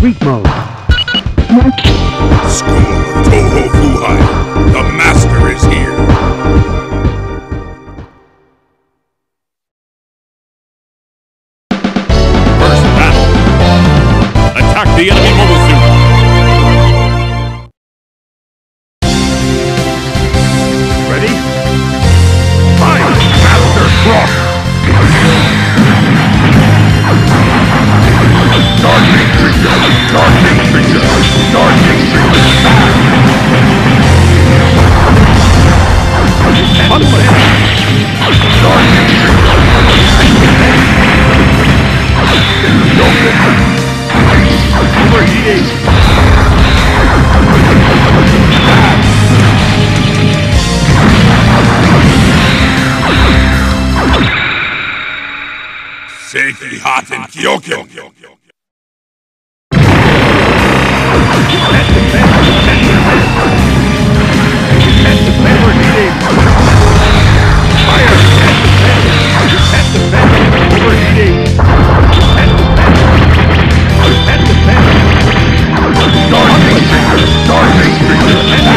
Retreat mode. School of Toho Fuhai, the master is here. First battle. Attack the enemy mobile suit. Ready? Fight! Master Cross! Darting Trigger! Darting Trigger! Darting Trigger! Darting Trigger! Overheating! Seiki Haten Kyoken. Overheating! Fire! Overheating! Darting Trigger! Darting Trigger!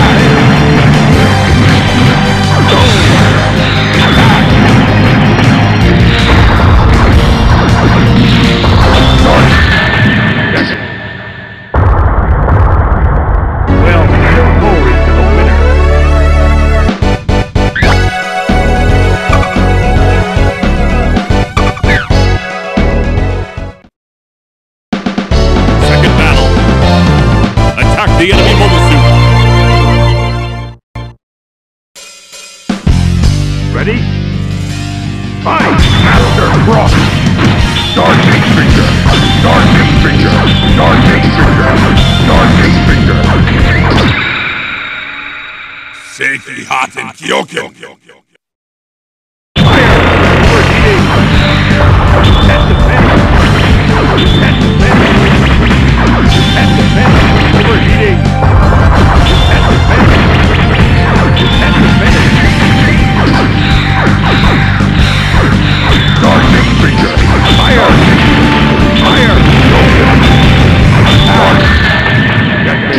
Well, your glory to the winner. Second battle. Attack the enemy mobile suit. Ready? Fight! Master Cross! Darting Trigger! Darting Trigger! Darting Trigger! Darting Trigger! Seiki Haten Kyoken. Fire! Overheating! At the pen! At the pen! At the pen! Overheating! At the pen! At the pen! Darting Trigger! Fire! Fire! Get me!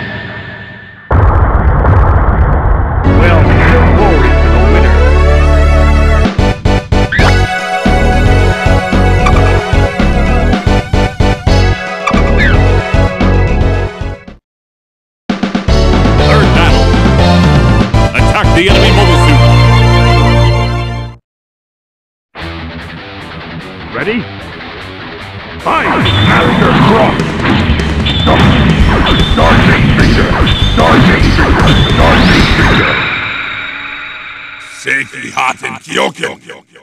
Well, your glory to the winner. Third battle. Attack the enemy mobile suit. Ready? Fight! Master Cross! Darting Trigger! Darting Trigger! Darting Trigger! Seiki Haten Kyoken.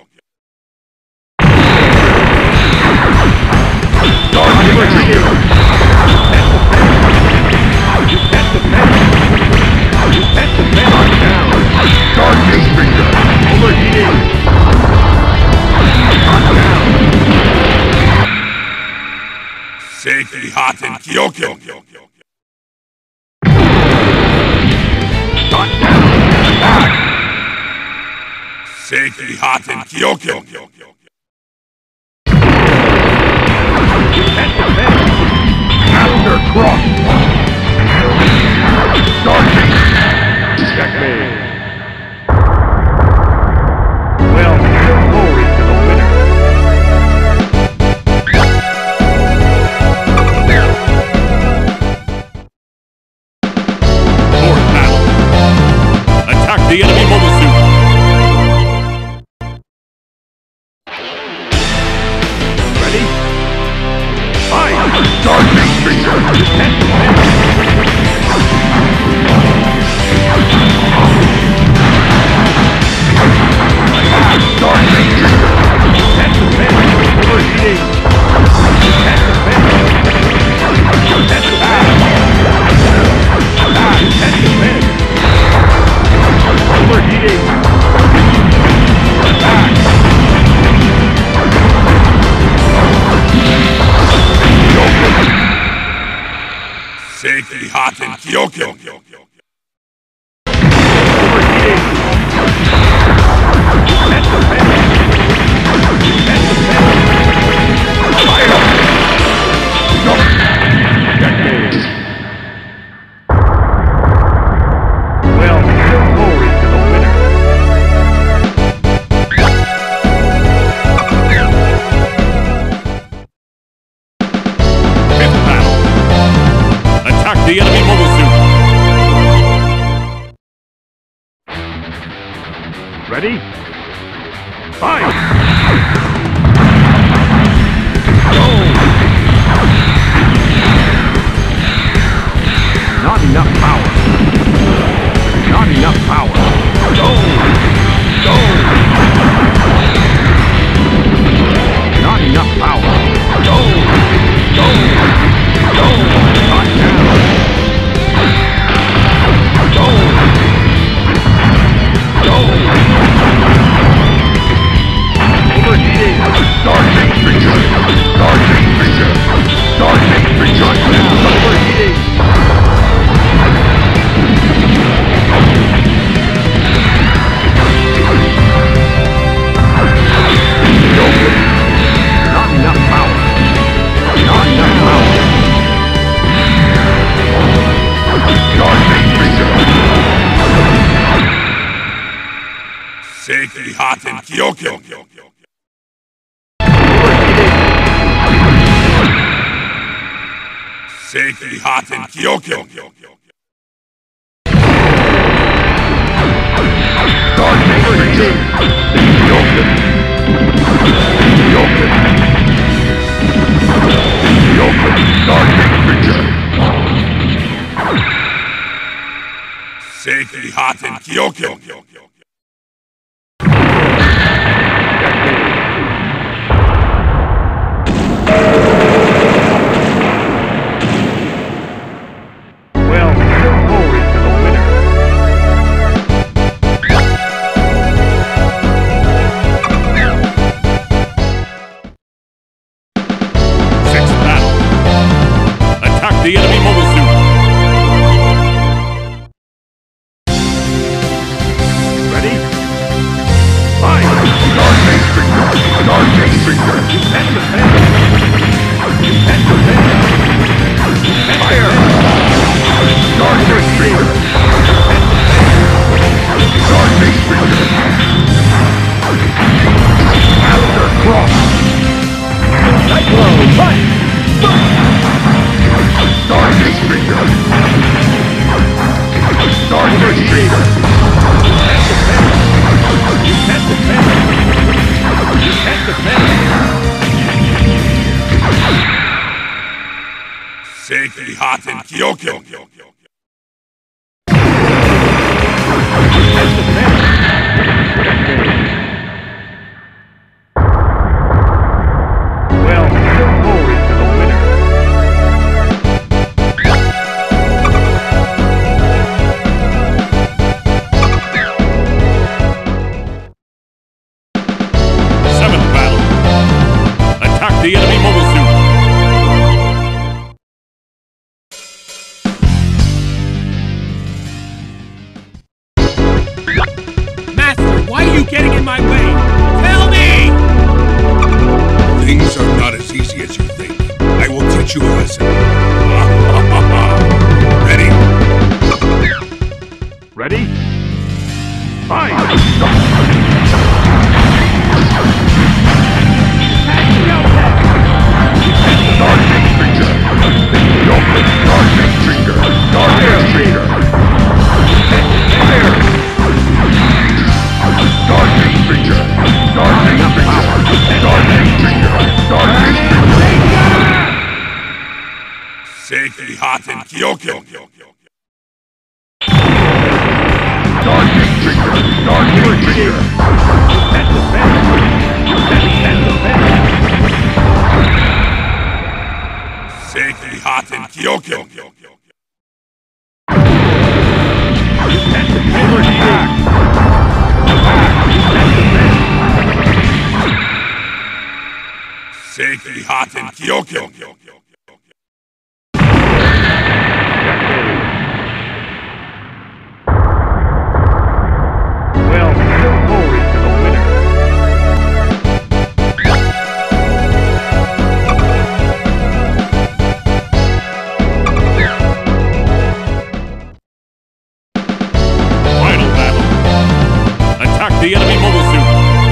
Darting Trigger! At the pen! At the pen! Down! Darting Trigger! Overheating! Down! Seiki Haten Kyoken. Shot down! Attack! Seiki Haten Kyoken. At the pen! Master Cross! Darting! Checkmate! Well, your glory to the winner. Fourth battle. Attack the enemy mobile suit. Ready? Fight! Darting Trigger! At the pen! Darting Trigger! At the pen! Overheating! At the pen! At the pen! At the pen! Overheating! Attack! Seiki Haten Kyoken. Overheating! At the pen! At the pen! Fire! No! Seiki Haten Kyoken. Dark Matrix. Kyoken. Kyoken. Kyoken. Dark Matrix. Seiki Haten Kyoken. Well, glory to the winner. Sixth battle. Attack the enemy mobile suit. Ready? Fire! Dark Matrix. Dark Matrix. You can't defend. You can't defend. Fire! Dark Matrix. Dark Matrix. Master Cross. Cyclone Punch. Dark Matrix. Dark Matrix. You can't defend. You can't defend. Seiki Haten Kyoken. Well, glory to the winner. Seventh battle. Attack the enemy mobile suit. Master, why are you getting in my way? Tell me! Things are not as easy as you think. I will teach you a lesson. Ready? Ready? Fire! Dark Matrix. Joker. Dark Matrix. Dark Matrix. Fire! Dark Matrix. Dark Matrix. Dark Matrix. Dark Matrix. Seiki Haten Kyoken. Dark Matrix. Dark Matrix. You can't defend. You can't defend. Seiki Haten Kyoken. Overshoot. Seiki Haten Kyoken. Well, glory to the winner. Final battle. Attack the enemy mobile suit.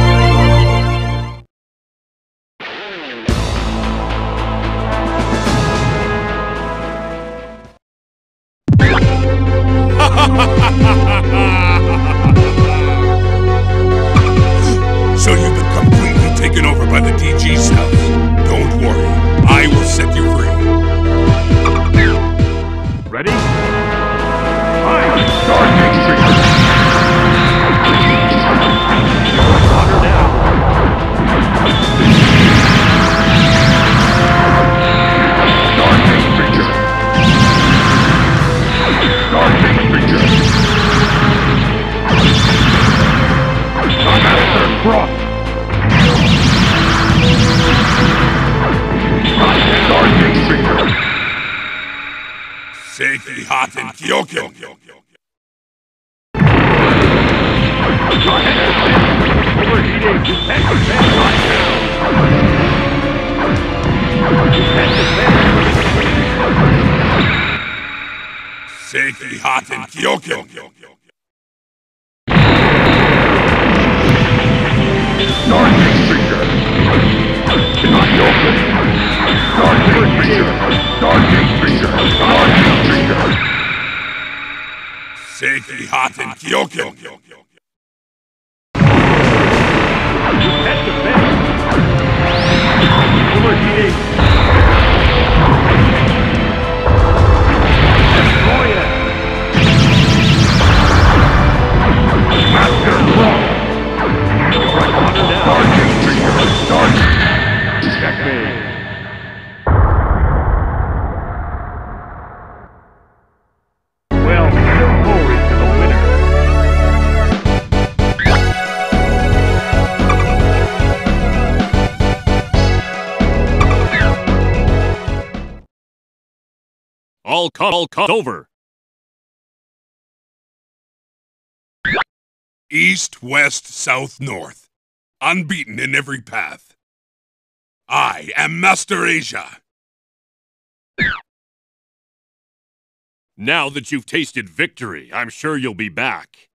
So you've been completely taken over by the DG cells. Don't worry, I will set you free. Ready? Fire! Dark Matrix. Water down. Dark Matrix. Dark Matrix. Master Cross. Dark Matrix. Seiki Haten Kyoken. Overheating. You can't defend right now. You can't defend. Seiki Haten Kyoken. Dark Matrix. Not open. Dark Matrix. Dark Matrix. hot in Kyoken. You can't defend. Overheating. Destroy it. Master Rock. Water down. Charging figure. Start. Checkmate. Well, glory to the winner. All cut over. East, west, south, north. Unbeaten in every path. I am Master Asia. Now that you've tasted victory, I'm sure you'll be back.